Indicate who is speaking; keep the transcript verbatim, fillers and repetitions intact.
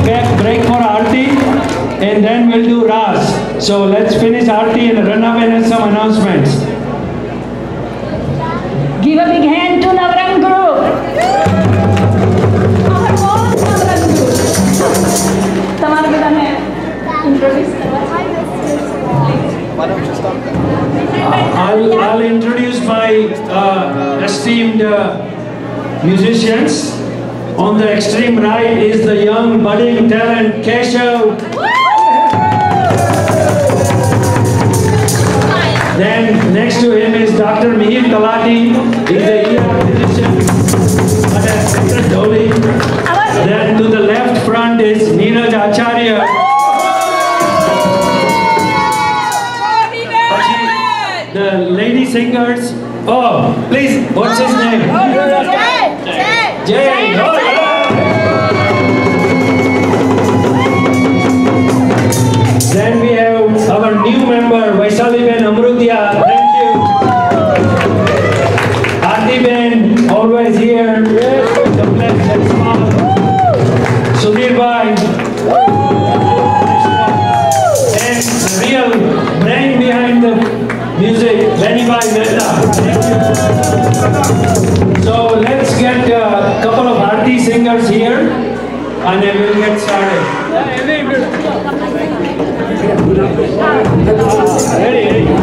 Speaker 1: break for Aarti, and then we'll do Raas. So let's finish Aarti and run away and some announcements.
Speaker 2: Give a big hand to Navaran group. Our own Navaran group. Tamara bedane introduce.
Speaker 1: I'll, I'll introduce my uh, esteemed uh, musicians. On the extreme right is the young budding talent Keshav. Then next to him is Doctor Mihir Talati. He's a E R physician. Then to the left front is Neeraj Acharya. The lady singers. Oh, please, what's his name? Jay. Jay. Oh, yeah. Then we have our new member, Vaishali Ben Amrutia. Thank you. Aarti Ben, always here. The blessed and small. Sudhir Bhai. And the real brain behind the music, Lenny Bhai Mehta. Thank you. So let's get a couple of Aarti singers here and then we'll get started. Ready, ready.